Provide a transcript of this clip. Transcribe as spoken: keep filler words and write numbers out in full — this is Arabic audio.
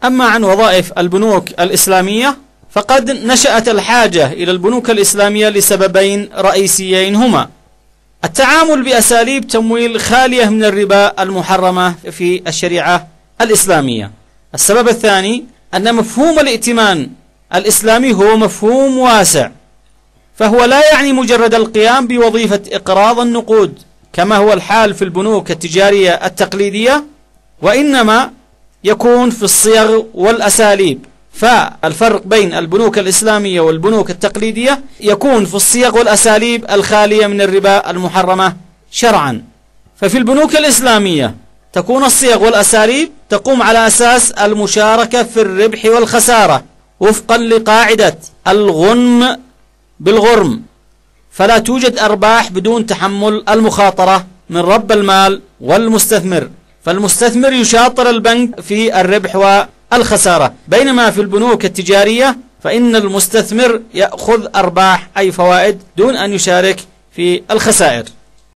أما عن وظائف البنوك الإسلامية فقد نشأت الحاجة إلى البنوك الإسلامية لسببين رئيسيين هما: التعامل بأساليب تمويل خالية من الربا المحرمة في الشريعة الإسلامية. السبب الثاني أن مفهوم الائتمان الإسلامي هو مفهوم واسع، فهو لا يعني مجرد القيام بوظيفة إقراض النقود كما هو الحال في البنوك التجارية التقليدية، وإنما يكون في الصيغ والأساليب. فالفرق بين البنوك الإسلامية والبنوك التقليدية يكون في الصيغ والأساليب الخالية من الربا المحرمة شرعا. ففي البنوك الإسلامية تكون الصيغ والأساليب تقوم على أساس المشاركة في الربح والخسارة وفقا لقاعدة الغنم بالغرم، فلا توجد أرباح بدون تحمل المخاطرة من رب المال والمستثمر، فالمستثمر يشاطر البنك في الربح والخسارة، بينما في البنوك التجارية فإن المستثمر يأخذ أرباح أي فوائد دون أن يشارك في الخسائر.